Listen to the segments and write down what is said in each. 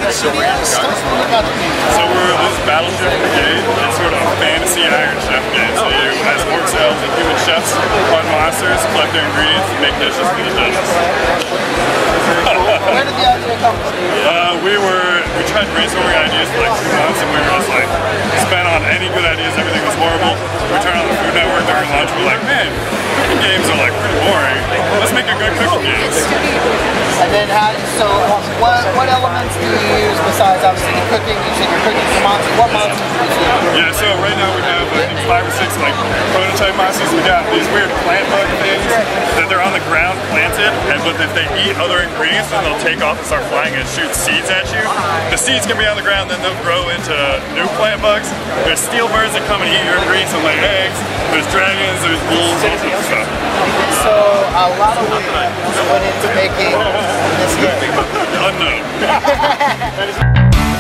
studios? Tell us a little about the game. So this is Battleship Brigade. It's sort of a fantasy Iron Chef game. So you, as orcs, elves, and human chefs, hunt monsters, collect their ingredients, and make dishes for the judges. Where did the idea come from? We tried brainstorming ideas for like 2 months, and we were just like, spent on any good ideas, everything was horrible. We turned on the Food Network during lunch, we're like, man, cooking games are like pretty boring. Let's make a good cooking game. And then what elements do you use besides obviously the cooking? You said you're cooking for monsters. What monsters do you use? Yeah, so right now we have I think 5 or 6 like prototype monsters. We got these weird plant bug things that they're on the ground planted, but if they eat other ingredients, then they'll take off and start flying and shoot seeds at you. The seeds can be on the ground, then they'll grow into new plant bugs. There's steel birds that come and eat your ingredients and lay eggs. There's dragons, there's wolves, all sorts of stuff. So a lot of work went into making this game. Unknown.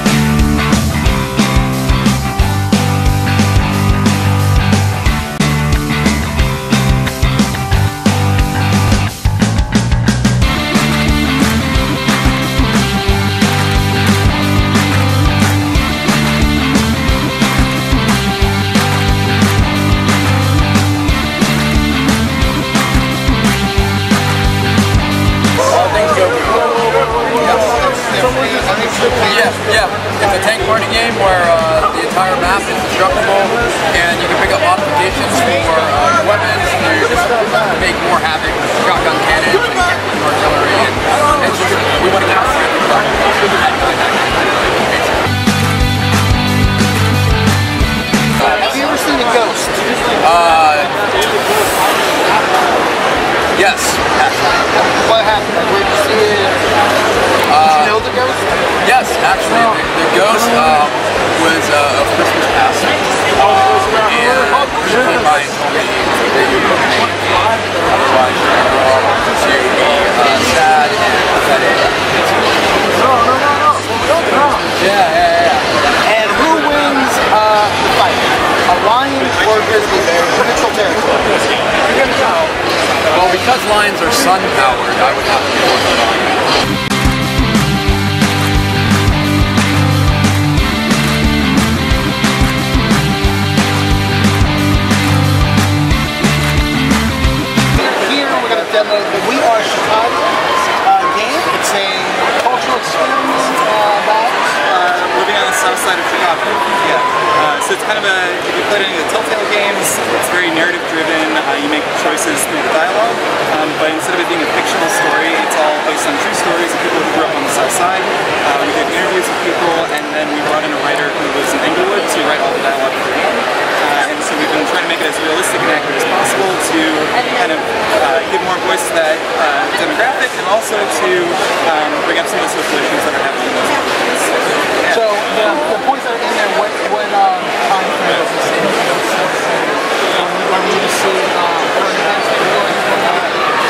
Yeah. It's a tank party game where the entire map is destructible and you can pick up modifications for your weapons to just make more havoc with shotgun cannons and artillery, and it's just, we want to get out here. Have you ever seen a ghost? Yes. What happened? Where did you see it? Did you know the ghost? Yes, actually, the ghost was a Christmas past, and my mind told me that you were otherwise to be sad and pathetic. No. Yeah. And who wins the fight? A lion or a grizzly bear? Neutral territory. Well, because lions are sun-powered, I would have to go with the lion. Demo the We Are Chicago game. It's a cultural experience about living on the south side of Chicago. Yeah. So it's kind of if you play any of the Telltale games, it's very narrative driven. You make choices through the dialogue, but instead of it being a fictional story, it's all based on true stories of people who grew up on the south side. We did interviews with people, and then we brought in a writer who lives in Englewood to write all the dialogue for the game. And so we've been trying to make it as realistic and accurate as possible to kind of give more voice to that demographic, and also to bring up some of the social issues that are happening in those communities. So the points that are in there, what time frame is this in? Are we going to see current events that are going on?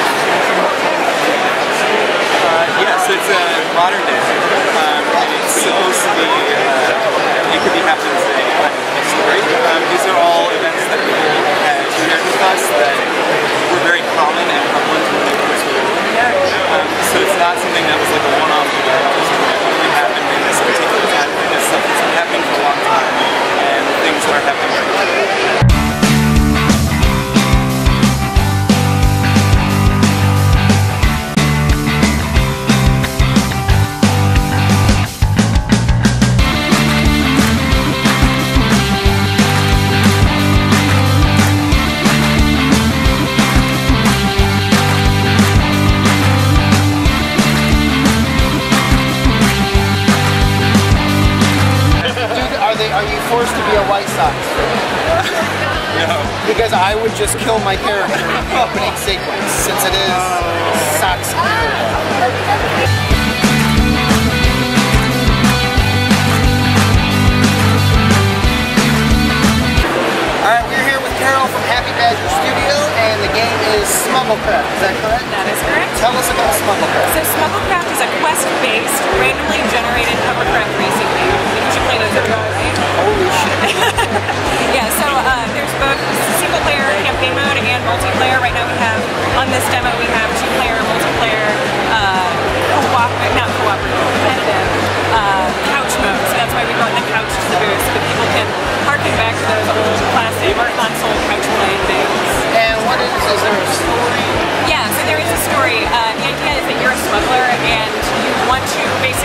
Yes, it's modern day. It's supposed to be, it could be happening today kind of story. These are all events that people had shared with us that were very common and prevalent when they first were doing it. So it's not something that was like a one-off event. It was something that only happened in this particular time. It's stuff that's been happening for a long time, and things that are happening right now. Are you forced to be a White Sox fan? No. Because I would just kill my character in the opening sequence, since it is Sox. Alright, we're here with Carol from Happy Badger Studio, and the game is Smugglecraft, is that correct? That is correct. Tell us about Smugglecraft. So Smugglecraft is a quest-based, randomly generated hovercraft racing game. Because you play those every day, right? Holy shit. Yeah, so there's both single-player campaign mode and multiplayer. Right now we have, on this demo, we have 2-player, multiplayer, competitive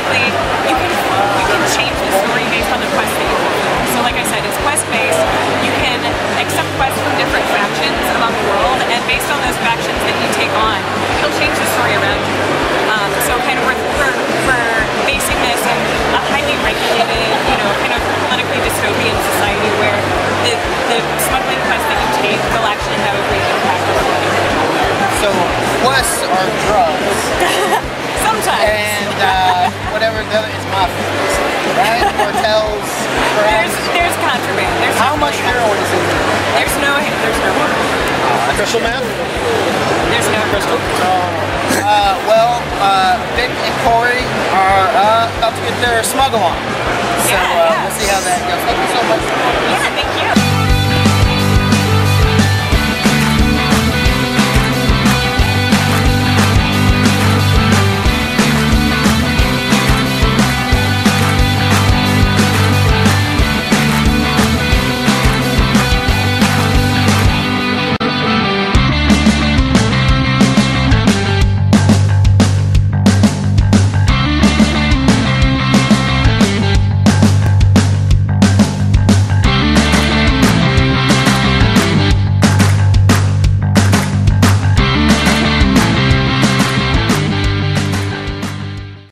basically you can change the story based on the quest that you fulfill. So like I said, it's quest-based. You can accept quests from different factions among the world, and based on those factions that you take on, it'll change the story around you. So kind of we're basing this in a highly regulated, kind of politically dystopian society where the smuggling quests that you take will actually have a great impact on the world. So quests are drugs. Sometimes. And whatever the other is mafia, right? Cartels. There's contraband. How much heroin is in there? There's no Crystal meth? There's no crystal. Vic and Corey are about to get their smuggle on. So we'll see how that goes. Thank you so much. Yeah.